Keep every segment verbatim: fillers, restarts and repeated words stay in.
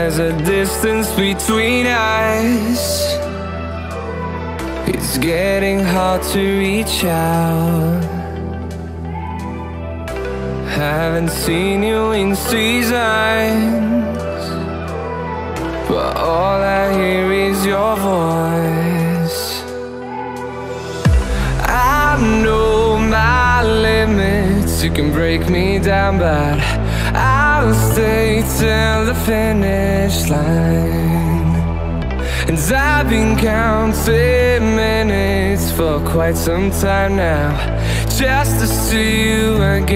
there's a distance between us. It's getting hard to reach out. Haven't seen you in seasons, but all I hear is your voice. I know my limits, you can break me down, but I'll stay till the finish line. And I've been counting minutes for quite some time now, just to see you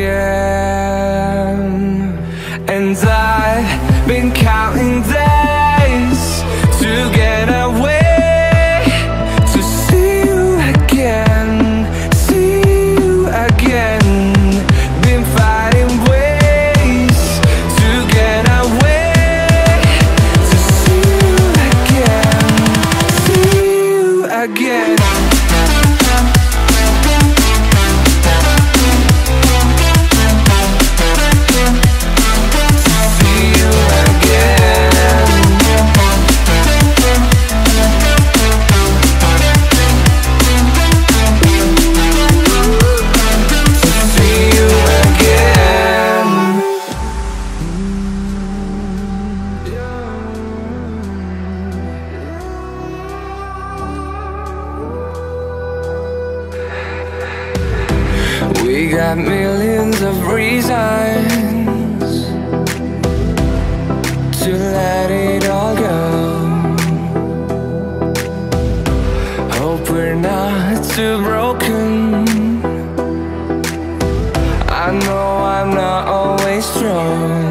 again. And I've been counting days to get away, to see you again, see you again. Been fighting ways to get away, to see you again, see you again. We got millions of reasons to let it all go. Hope we're not too broken. I know I'm not always strong.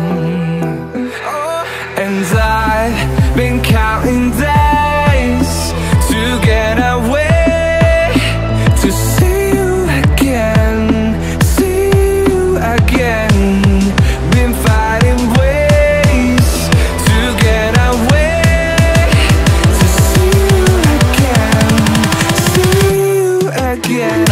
And I've been counting days to get away, to see you again, see you again. Been fighting ways to get away, to see you again, see you again.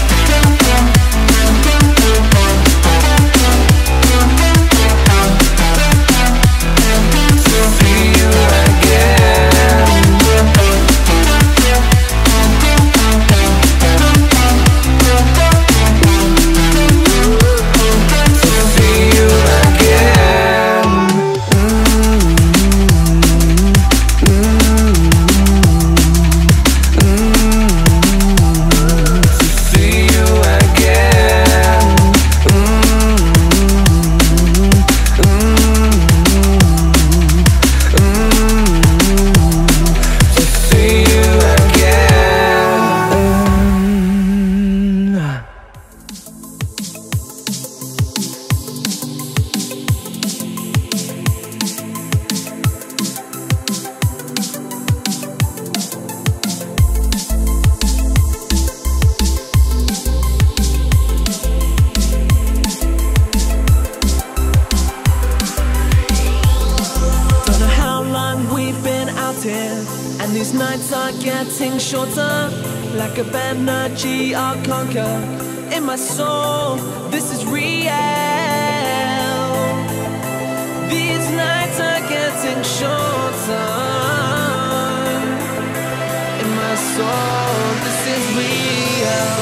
And these nights are getting shorter, like a energy I'll conquer. In my soul, this is real. These nights are getting shorter. In my soul, this is real.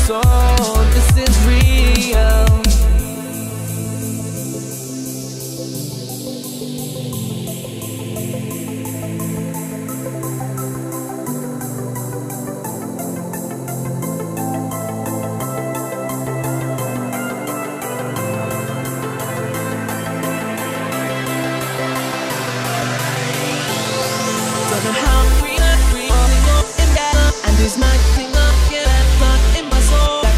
soul, this is real. And this night thing up, yeah, that's not in my soul.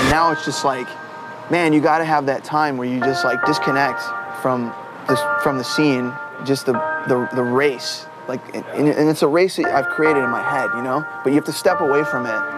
now it's just like, man, you got to have that time where you just like disconnect from this, from the scene, just the, the, the race. Like, and, and it's a race that I've created in my head, you know? But you have to step away from it.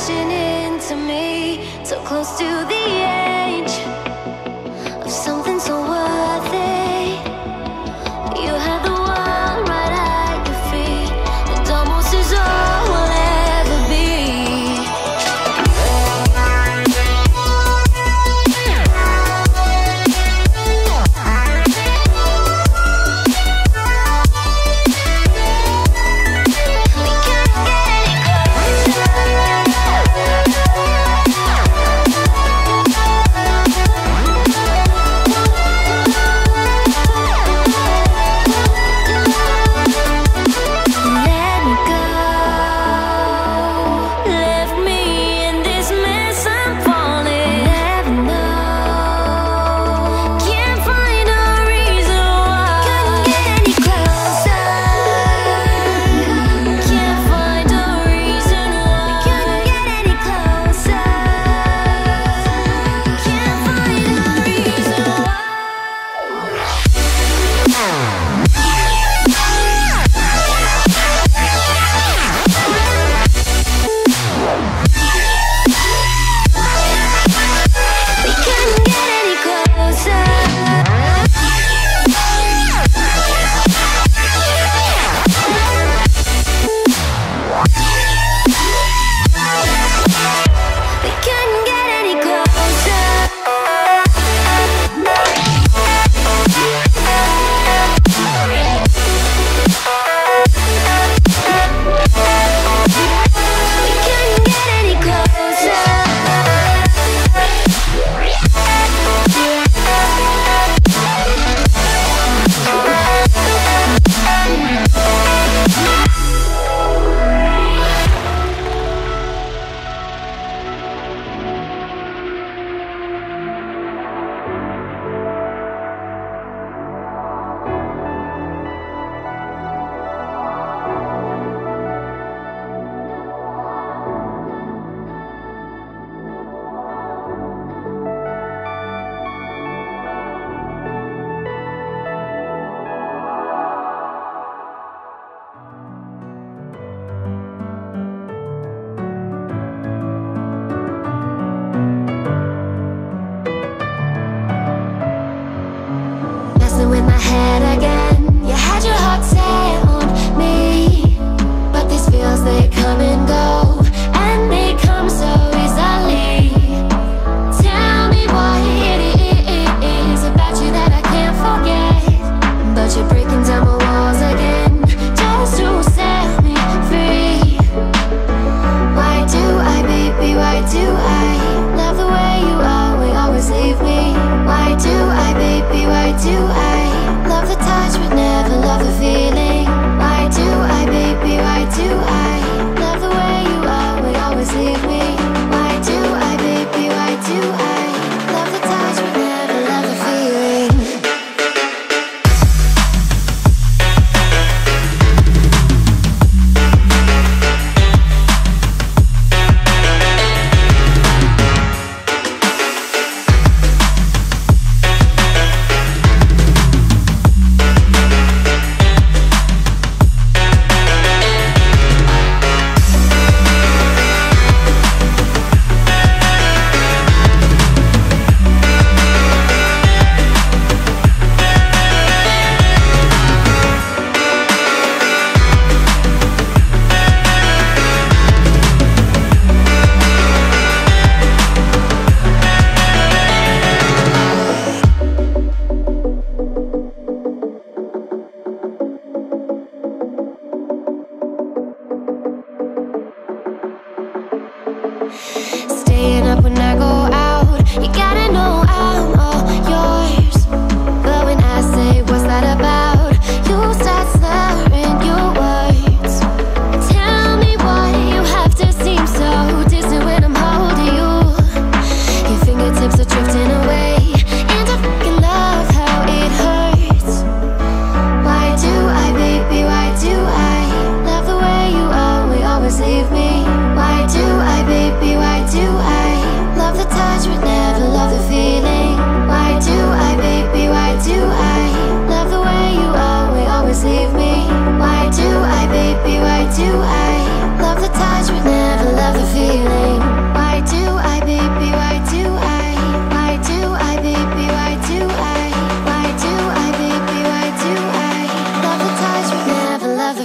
crashing into me, so close to the edge of something so worthy. You had the world right at your feet, and almost is all we'll ever be. We can't get any closer.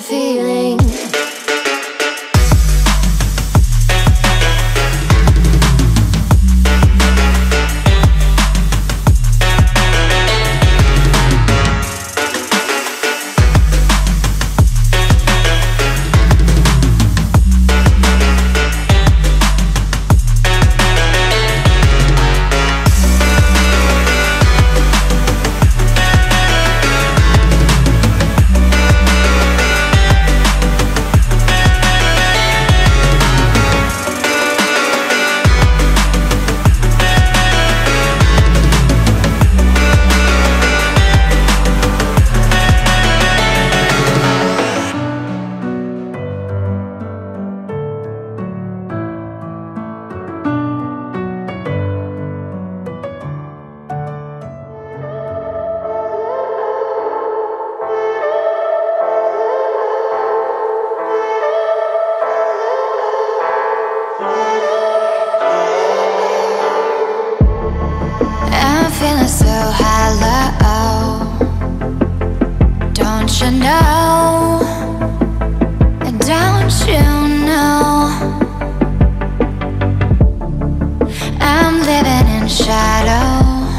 feeling. Feeling so hollow, don't you know, don't you know, I'm living in shadow,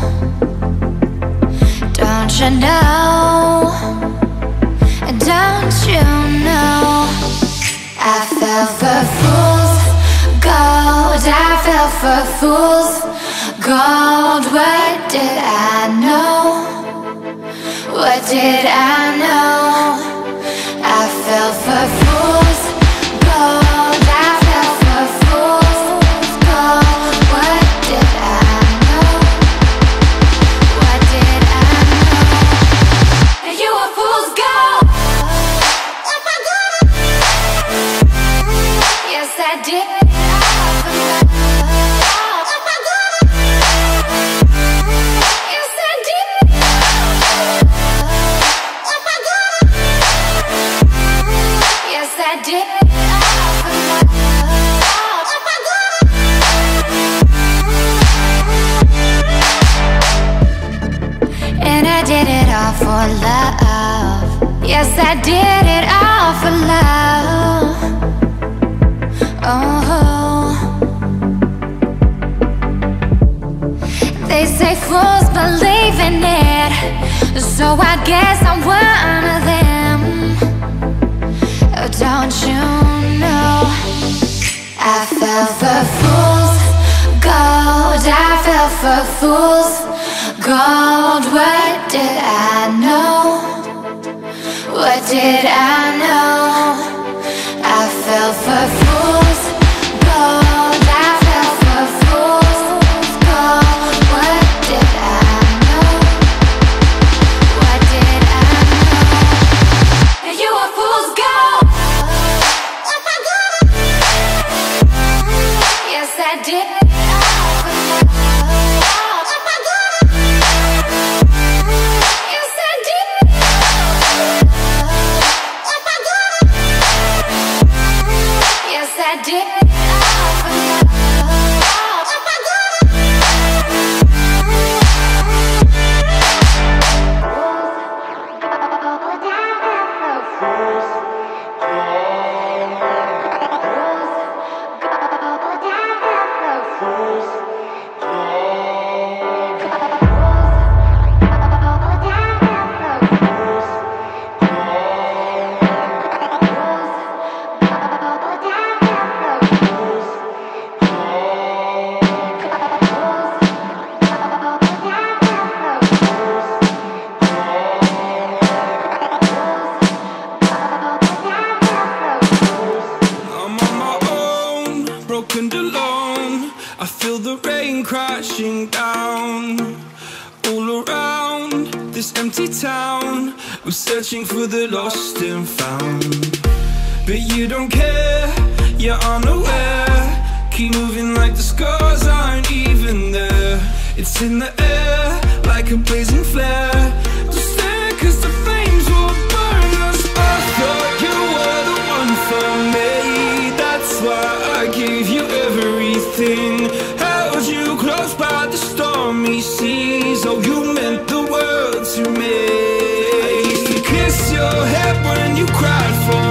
don't you know, don't you know, I fell for fool's gold, I fell for fool's gold. What did I know? What did I know? I fell for fool's gold, I fell for fool's gold. What did I know? What did I know? You were fool's gold. Yes, I did. And I did it all for love. Yes, I did it all for love. Oh, they say fools believe in it, so I guess I'm one of them. Don't you know, I fell for fool's gold, I fell for fool's gold. What did I know? What did I know? I fell for fool's gold, I fell for fool's gold. What did I know? What did I know? You were fool's gold. Yes, I did. I feel the rain crashing down all around this empty town. I'm searching for the lost and found, but you don't care, you're unaware. Keep moving like the scars aren't even there. It's in the air like a blazing flare. Don't stare cause the flames will burn us. I thought you were the one for me, that's why I gave you everything. Held you close by the stormy seas. Oh, you meant the world to me. I used to kiss your head when you cried for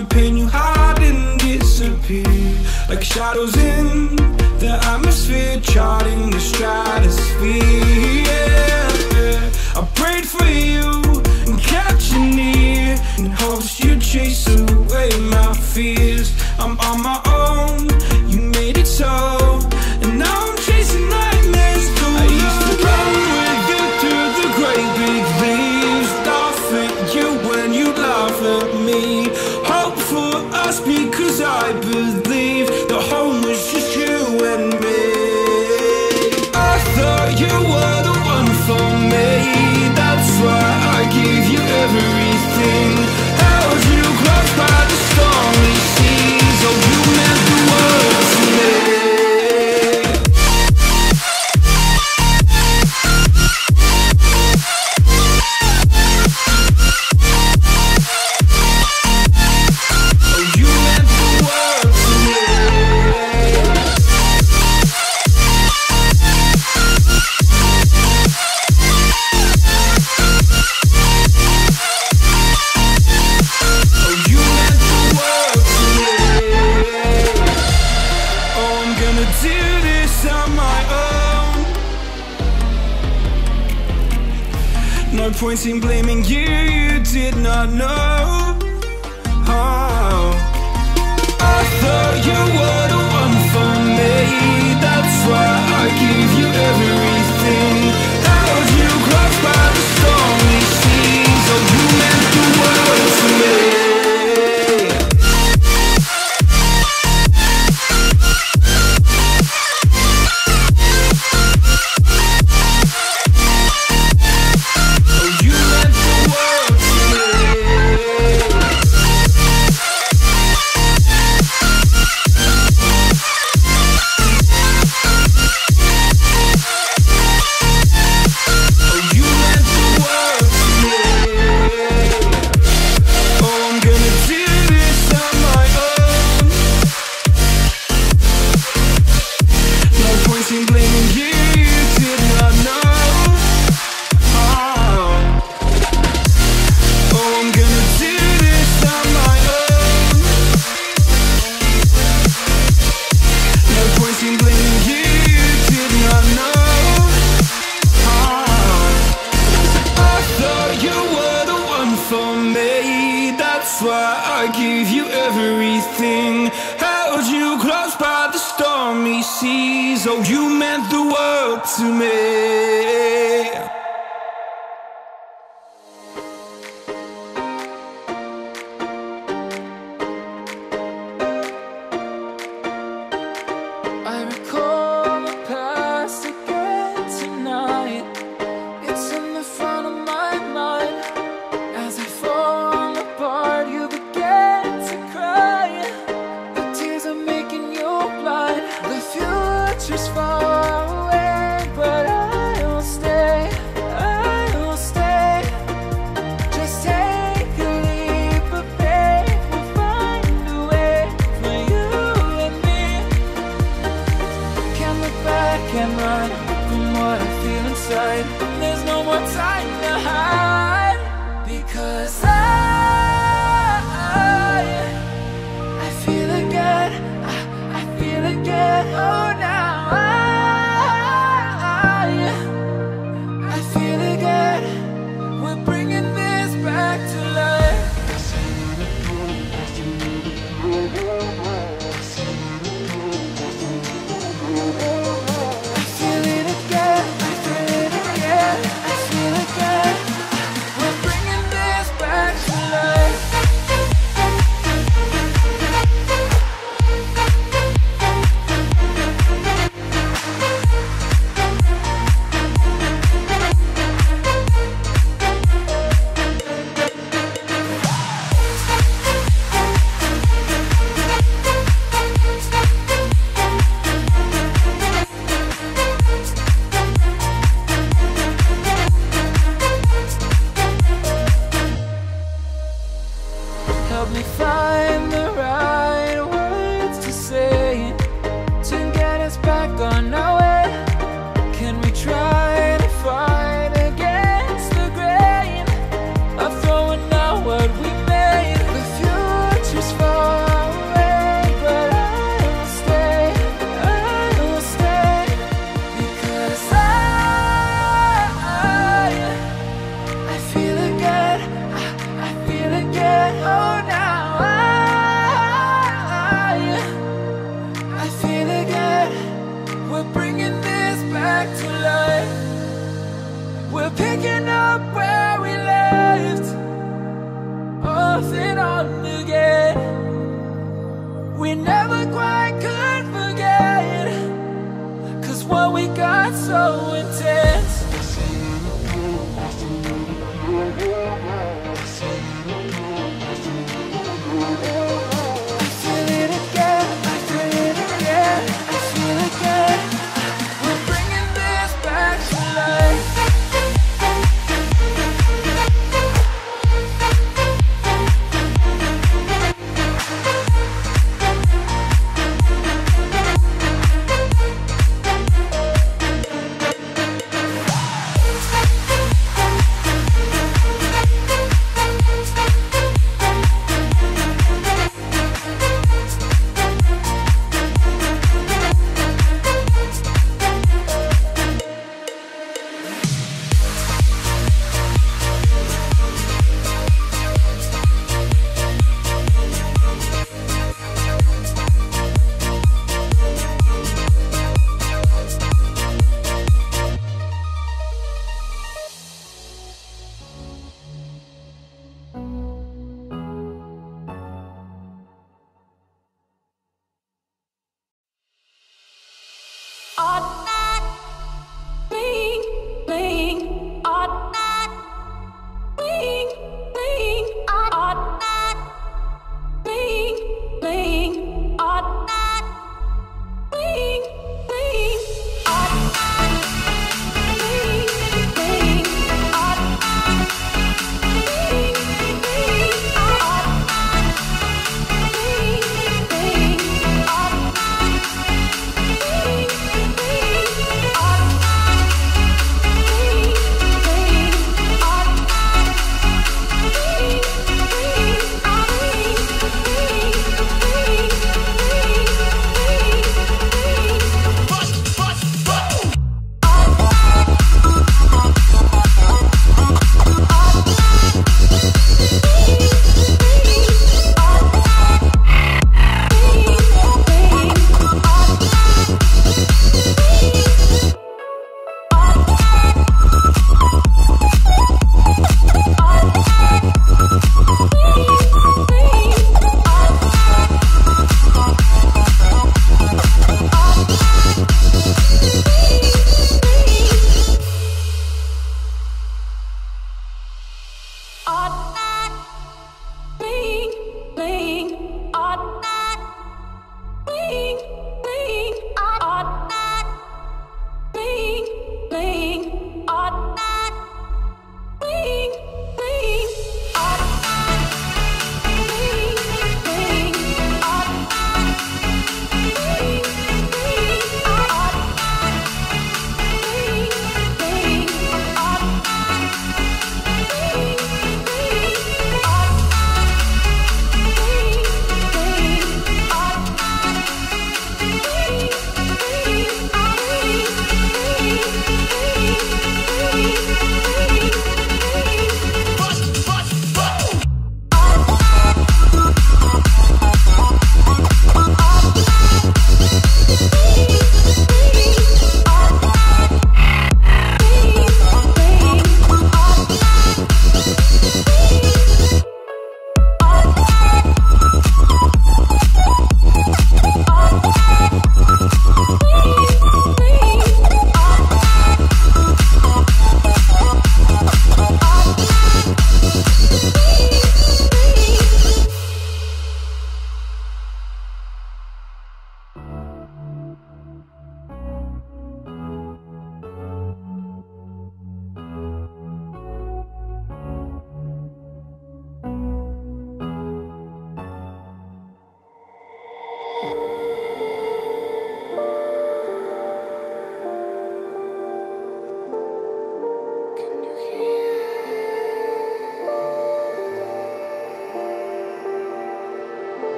the pain you hide and disappear, like shadows in the atmosphere, charting the stratosphere. Yeah, yeah. I prayed for you and kept you near, in hopes you'd chase away my fears. I'm on my own, you made it so, and now I'm chasing nightmares through. I used to run with you through the great big leaves, laugh at you when you laugh at me. Hope for us because I believe the home was just you and me. I thought you were the one for me, that's why I gave you everything. Held you close by the stormy seas, oh you meant the world to me. No point in blaming you, you did not know. Oh, I thought you were the one for me, that's why I gave you everything. Held you close by the stormy seas, oh you meant the world to me. That's why I gave you everything. Held you close by the stormy seas, oh you meant the world to me. I recall the past again tonight. It's in the front of my mind. As I fall apart, you begin to cry. The tears are making you blind. The future's far away, but I'll stay, I'll stay. Just take a leap of faith, we'll find a way for you and me. Can't look back and run from what I feel inside. There's no more time to hide, because I, I feel again, I, I feel again. Oh now I, I feel again. We're bringing this back to life. I feel it again, I feel it again, I feel again. We're bringing this back to life. Help me find the right words to say to get us back on our way. Can we try to fight against the grain of throwing out what we made? The future's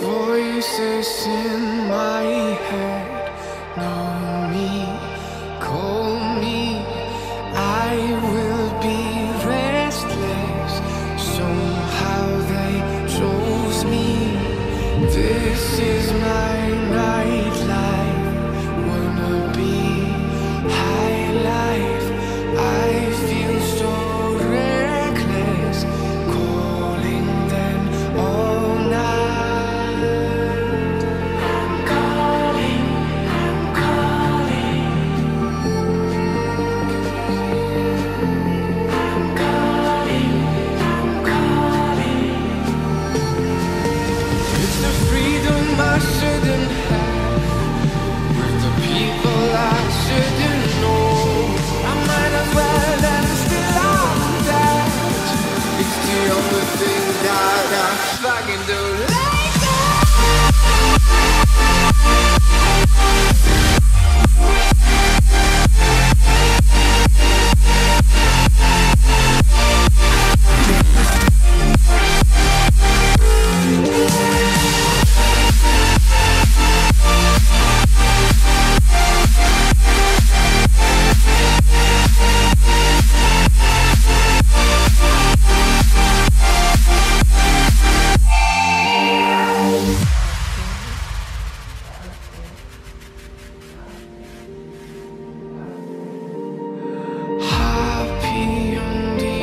voices in my head know me, call me. I will be restless. Somehow they chose me. This is my nightlife. Wanna be high life. I feel so reckless, calling them all night. I'm calling, I'm calling. I'm calling, I'm calling. It's the freedom I shouldn't have, with the people I shouldn't know. I might as well let it still out that. It's the only thing that I fucking do like that. Happy on the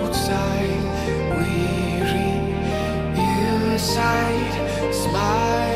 outside, weary inside, smile.